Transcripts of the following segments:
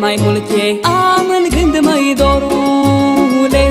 mai multe am în gând, măi dorule.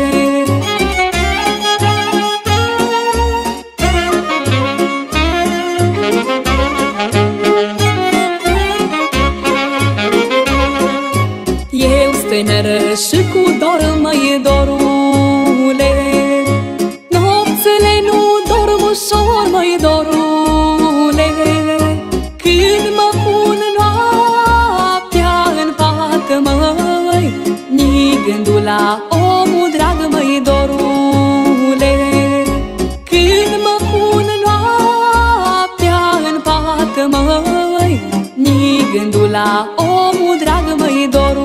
Eu stânără și cu dor, măi dorule, nopțile nu dorm ușor, măi dorule. Când mă pun noaptea în pat, măi, ni gândul la omul drag, măi dorule. Când mă pun noaptea în pat, măi, ni gândul la omul drag, măi dorule.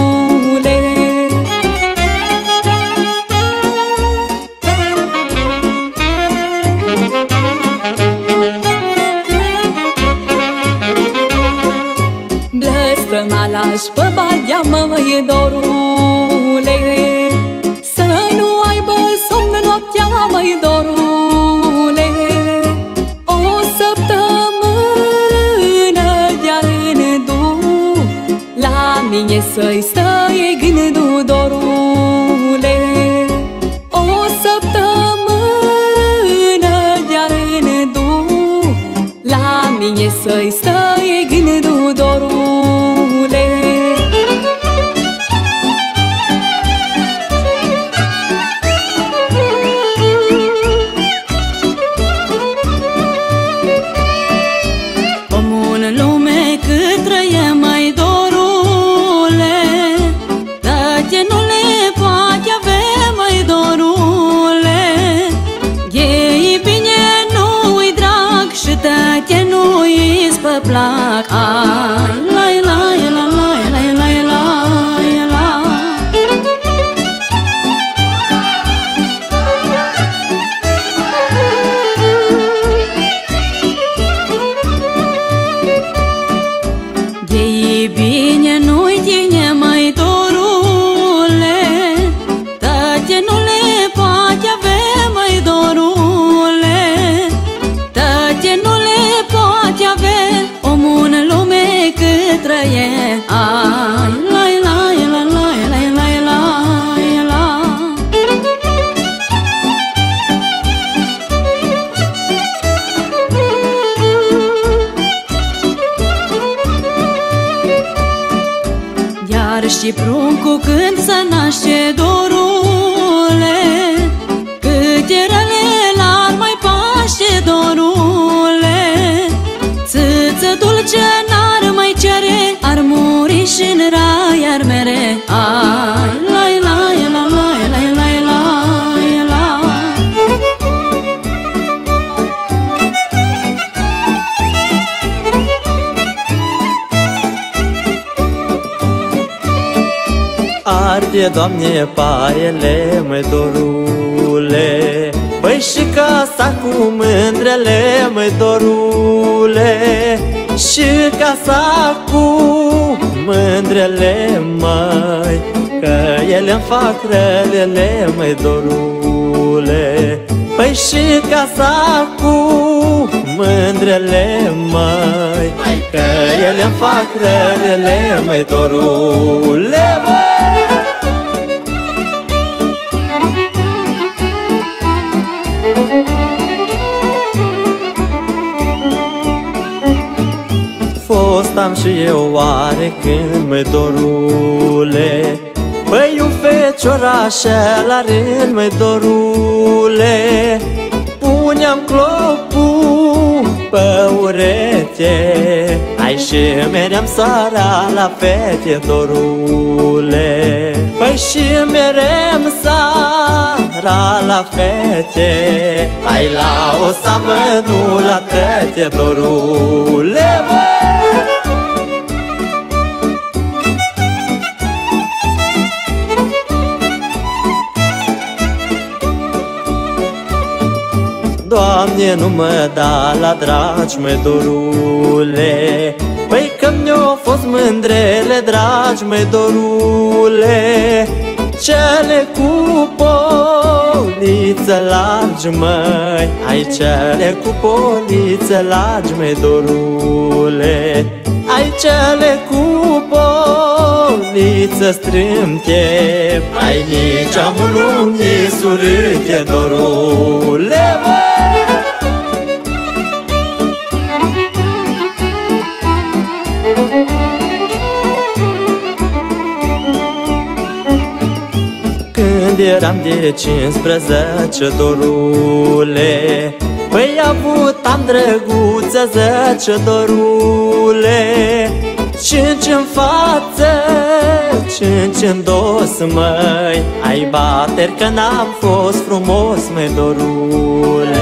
Blăstămalași pe badea, măi dorule, să nu aibă somn noaptea, măi dorule. O săptămână de-a rându la mine să-i stai gândul, dorule. O săptămână de-a rându la mine să-i stai gândul, dorule. Omul în lume cât trăie, măi dorule, toate nu le poate avea, măi dorule. E bine, nu-i drag și toate nu-i spă plac. Ai, lai, lai, lai, lai, lai, lai, lai. E bine, nu-i tine, măi dorule, toate nu le poate avea, măi dorule. Toate nu le poate avea omul în lume cât trăie. Ai, lai, lai, lai, lai, lai, lai, lai, lai. Iar și pruncul când se naște, dorule, câte rele l-ar mai paște, dorule. Țâță dulce n-ar mai cere, ar muri și-n rai ar mere. Ai, lai, lai, lai, lai, lai, lai, lai, lai. Arde, Doamne, paiele, măi dorule, păi și casa cu mândrele, măi dorule. Și casa cu mândrele, măi, că ele-mi fac relele, măi dorule. Păi și casa cu mândrele, măi, că ele-mi fac relele, măi dorule, măi. Fostam și eu oare când, măi dorule, păi un feciorașel la rând, măi dorule. Puneam clopul pe urete, ai și meream sara la fete, dorule. Păi și merem sara la fete, ai la o samă, nu la tete, dorule, măi. Doamne, nu mă da la dragi, măi dorule, păi că mi-au fost mândrele dragi, măi dorule. Cele cu poliță largi, măi, ai cele cu poliță largi, măi dorule. Ai cele cu poliță să strâmte, ai nici amul ni surâte dorule, mă! Când eram de 15, dorule, păi avutam drăguță, zece, dorule. 5 în față, 5 în dos, măi, ai bateri că n-am fost frumos, măi, dorule.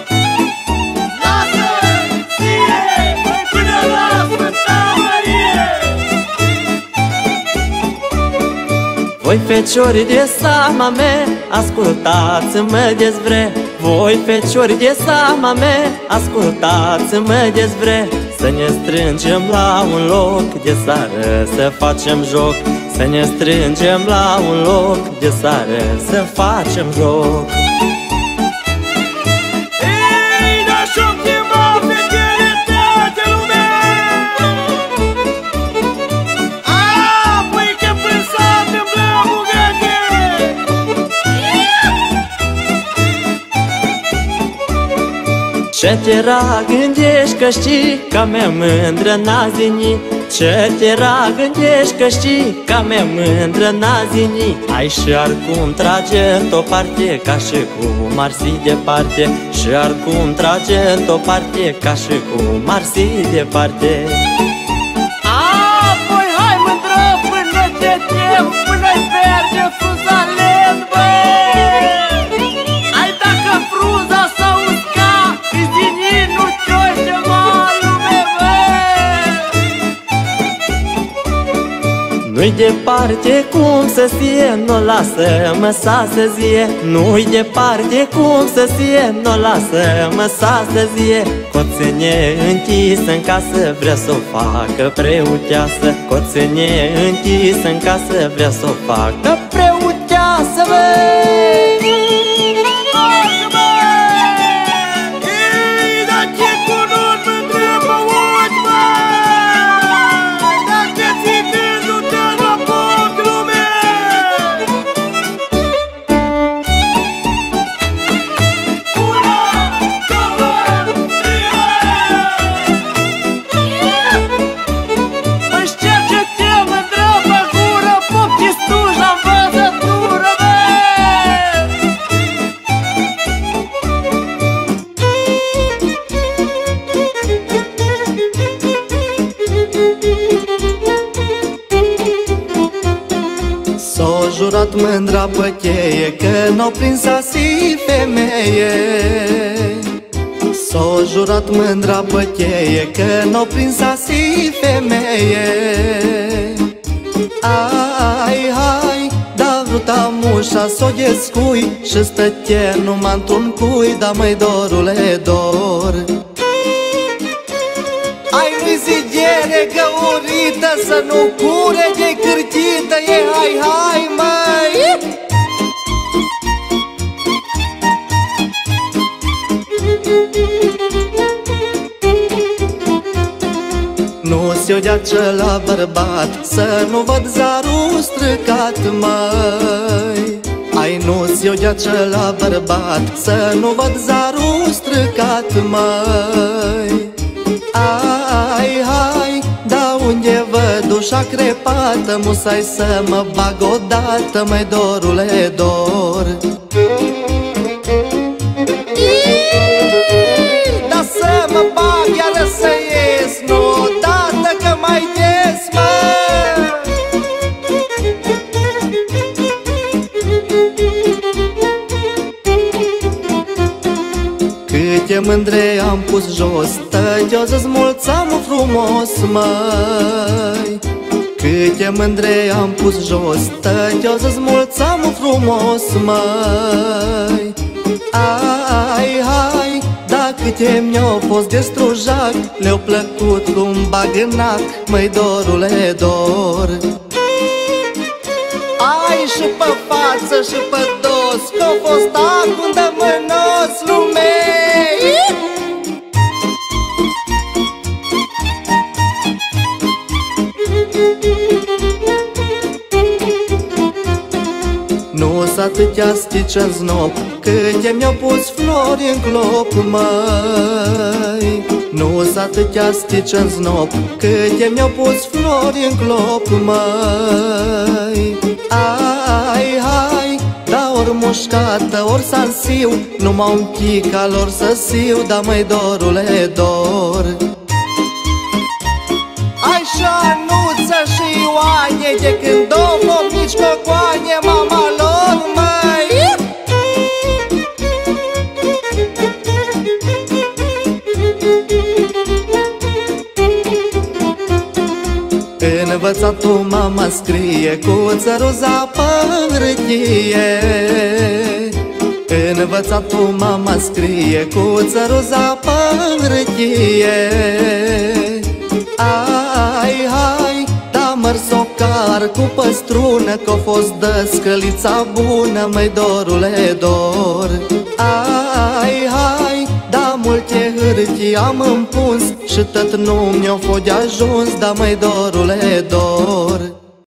Voi feciori de sama mea, ascultați-mă dezvre. Voi feciori de sama mea, ascultați-mă dezvre. Să ne strângem la un loc de seară, să facem joc. Să ne strângem la un loc de seară, să facem joc. Ei, dar și-o chema fetele toate lumea! Păi că până s-a întâmplat bugate! Ce te-ra gândești că știi că mea mândră n-a zini? Ce te-ra gândești că știi că mea mândră n-a zini? Ai și arcum trage într-o parte ca și cum ar fi departe. Și arcum trage într-o parte ca și cum ar fi departe. Păi hai mândră până te tem, până-i verde frunzalen, băi! Ai dacă frunza s-a uscat, zini nu te-o chema lume, băi! Nu-i departe cum să fie, nu lasă-mă să zie. Nu-i departe cum să fie, nu lasă-mă să zie. Coțene închisă în casă, vrea să o facă preuteasă. Coțene închisă în casă, vrea să o facă preuteasă, băi! Ei, dar ce cunun mândră pe ochi, băi! Dacă ți dându-te la foc, lume! Una, două, trei! Păi șterge-te mândră pe gură, popchistuși la învățătură, băi! S-o jurat mândra pe cheie că n-o prins asi femeie. S-o jurat mândra pe cheie că n-o prins asi femeie. Ai, hai, da vrutam ușa s-o descui și stătea numai într-un cui, da măi dorule dor. Ai nu-i zidere găurită să nu cure de cârtită, e hai, hai, măi! Nu-ți o dea la bărbat să nu văd zarul stricat, măi. Ai nu-ți o dea la bărbat să nu văd zarul stricat, măi. Ai, hai, da unde văd ușa crepată, musai să mă bag odată, măi dorule dor. Da să mă bag iară să ies, nu odată că mai des, mă. Câte mândre am pus jos, tăgioz-ți mulțam frumos, măi. Câte mândre am pus jos, tăgioz-ți mulțam frumos, măi. Ai, hai, da câte mi-au fost de strujac, le-au plăcut cum bag în nac, măi dorule dor. Ai și pe față și pe dos, că-o fost acum de mânos lumei. atâtea stici în znop, câte mi-au pus flori în clop, măi. Nu-s atâtea stici în znop, câte mi-au pus flori în clop, măi. Ai, hai, da ori mușcată, ori sansiu, numai un chic al lor să siu, da măi dorule, dor. Așa nuță și Ioane, de când două mici cocoane, mama lor, măi. Învățatul mama scrie cu țăruza pe hârtie. Învățatul mama scrie cu țăruza pe hârtie. Ai, hai, da mărsocar cu păstrună, că-o fost dăscălița bună, măi dorule, dor. Ai, hai, da multe hârtii am împuns și tot nu mi-o fost de ajuns, da măi dorule, dor.